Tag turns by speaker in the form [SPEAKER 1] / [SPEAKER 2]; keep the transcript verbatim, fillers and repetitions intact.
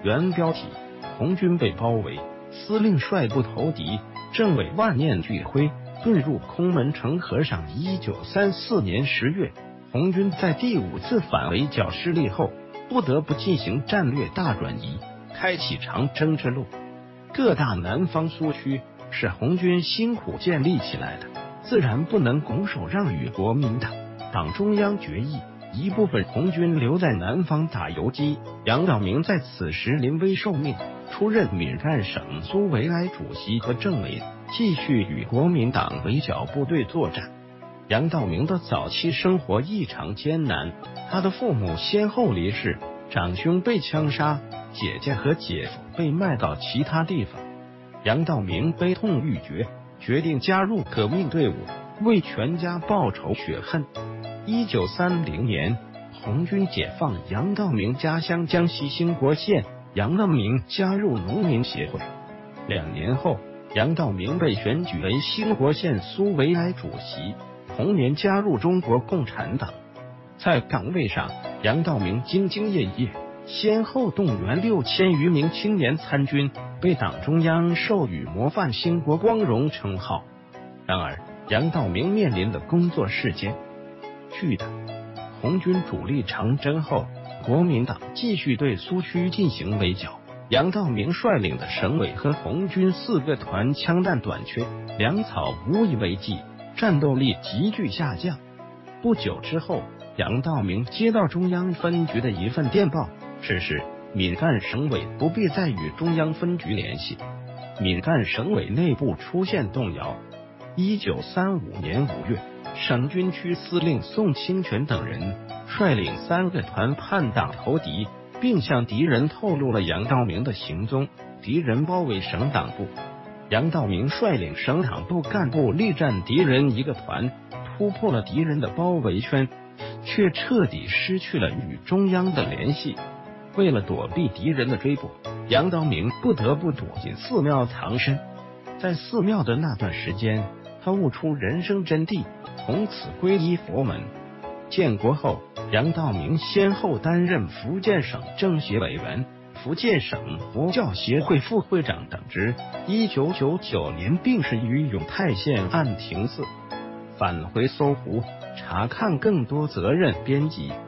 [SPEAKER 1] 原标题：红军被包围，司令率部投敌，政委万念俱灰，遁入空门城河上。一九三四年十月，红军在第五次反围剿失利后，不得不进行战略大转移，开启长征之路。各大南方苏区是红军辛苦建立起来的，自然不能拱手让与国民党。党中央决议，一部分红军留在南方打游击。杨道明在此时临危受命，出任闽赣省苏维埃主席和政委，继续与国民党围剿部队作战。杨道明的早期生活异常艰难，他的父母先后离世，长兄被枪杀，姐姐和姐夫被卖到其他地方。杨道明悲痛欲绝，决定加入革命队伍，为全家报仇雪恨。一九三零年，红军解放杨道明家乡江西兴国县，杨道明加入农民协会。两年后，杨道明被选举为兴国县苏维埃主席，同年加入中国共产党。在岗位上，杨道明兢兢业业，先后动员六千余名青年参军，被党中央授予模范兴国光荣称号。然而，杨道明面临的工作是艰巨的。红军主力长征后，国民党继续对苏区进行围剿。杨道明率领的省委和红军四个团枪弹短缺，粮草无以为继，战斗力急剧下降。不久之后，杨道明接到中央分局的一份电报，指示闽赣省委不必再与中央分局联系。闽赣省委内部出现动摇。一九三五年五月，省军区司令宋清泉等人率领三个团叛党投敌，并向敌人透露了杨道明的行踪。敌人包围省党部，杨道明率领省党部干部力战敌人一个团，突破了敌人的包围圈，却彻底失去了与中央的联系。为了躲避敌人的追捕，杨道明不得不躲进寺庙藏身。在寺庙的那段时间，他悟出人生真谛，从此皈依佛门。建国后，杨道明先后担任福建省政协委员、福建省佛教协会副会长等职。一九九九年病逝于永泰县安亭寺。返回搜狐，查看更多责任编辑。